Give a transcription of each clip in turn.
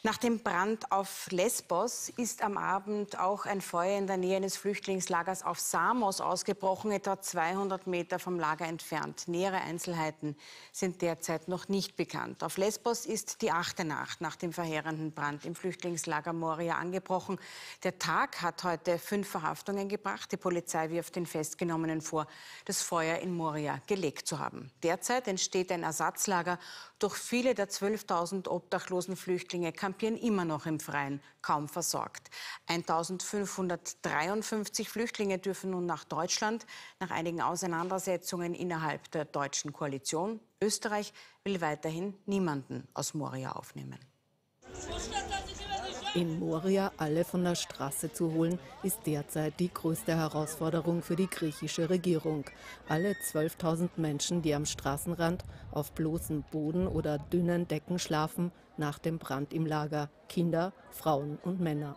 Nach dem Brand auf Lesbos ist am Abend auch ein Feuer in der Nähe eines Flüchtlingslagers auf Samos ausgebrochen, etwa 200 Meter vom Lager entfernt. Nähere Einzelheiten sind derzeit noch nicht bekannt. Auf Lesbos ist die 8. Nacht nach dem verheerenden Brand im Flüchtlingslager Moria angebrochen. Der Tag hat heute 5 Verhaftungen gebracht. Die Polizei wirft den Festgenommenen vor, das Feuer in Moria gelegt zu haben. Derzeit entsteht ein Ersatzlager, doch viele der 12.000 obdachlosen Flüchtlinge kampieren immer noch im Freien, kaum versorgt. 1.553 Flüchtlinge dürfen nun nach Deutschland, nach einigen Auseinandersetzungen innerhalb der deutschen Koalition. Österreich will weiterhin niemanden aus Moria aufnehmen. In Moria alle von der Straße zu holen, ist derzeit die größte Herausforderung für die griechische Regierung. Alle 12.000 Menschen, die am Straßenrand auf bloßem Boden oder dünnen Decken schlafen, nach dem Brand im Lager. Kinder, Frauen und Männer.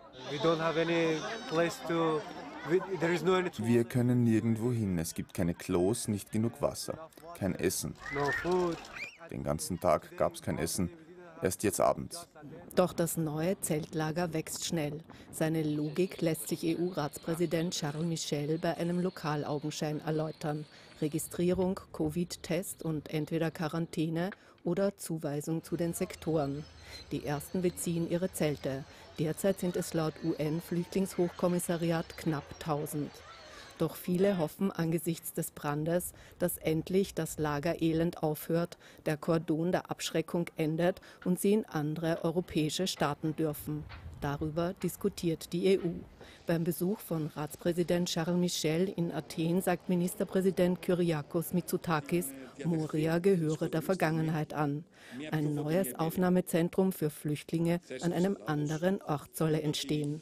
Wir können nirgendwo hin. Es gibt keine Klos, nicht genug Wasser, kein Essen. Den ganzen Tag gab es kein Essen. Erst jetzt abends. Doch das neue Zeltlager wächst schnell. Seine Logik lässt sich EU-Ratspräsident Charles Michel bei einem Lokalaugenschein erläutern. Registrierung, Covid-Test und entweder Quarantäne oder Zuweisung zu den Sektoren. Die ersten beziehen ihre Zelte. Derzeit sind es laut UN-Flüchtlingshochkommissariat knapp 1000. Doch viele hoffen angesichts des Brandes, dass endlich das Lagerelend aufhört, der Kordon der Abschreckung endet und sie in andere europäische Staaten dürfen. Darüber diskutiert die EU. Beim Besuch von Ratspräsident Charles Michel in Athen sagt Ministerpräsident Kyriakos Mitsotakis, Moria gehöre der Vergangenheit an. Ein neues Aufnahmezentrum für Flüchtlinge an einem anderen Ort solle entstehen.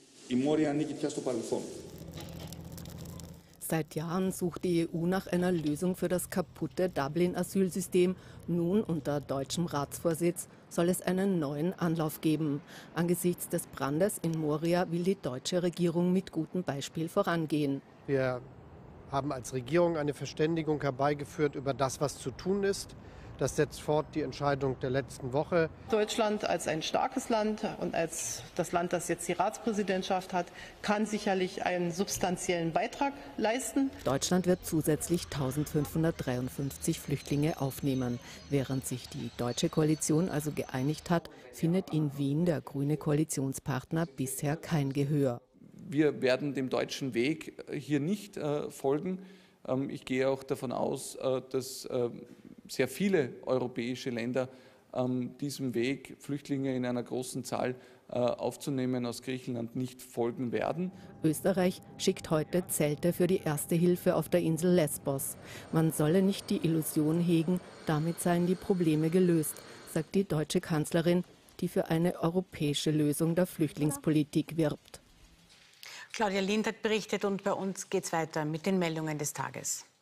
Seit Jahren sucht die EU nach einer Lösung für das kaputte Dublin-Asylsystem. Nun unter deutschem Ratsvorsitz soll es einen neuen Anlauf geben. Angesichts des Brandes in Moria will die deutsche Regierung mit gutem Beispiel vorangehen. Wir haben als Regierung eine Verständigung herbeigeführt über das, was zu tun ist. Das setzt fort die Entscheidung der letzten Woche. Deutschland als ein starkes Land und als das Land, das jetzt die Ratspräsidentschaft hat, kann sicherlich einen substanziellen Beitrag leisten. Deutschland wird zusätzlich 1553 Flüchtlinge aufnehmen. Während sich die deutsche Koalition also geeinigt hat, findet in Wien der grüne Koalitionspartner bisher kein Gehör. Wir werden dem deutschen Weg hier nicht folgen. Ich gehe auch davon aus, dass sehr viele europäische Länder diesem Weg, Flüchtlinge in einer großen Zahl aufzunehmen, aus Griechenland nicht folgen werden. Österreich schickt heute Zelte für die Erste Hilfe auf der Insel Lesbos. Man solle nicht die Illusion hegen, damit seien die Probleme gelöst, sagt die deutsche Kanzlerin, die für eine europäische Lösung der Flüchtlingspolitik wirbt. Claudia Lind hat berichtet und bei uns geht es weiter mit den Meldungen des Tages.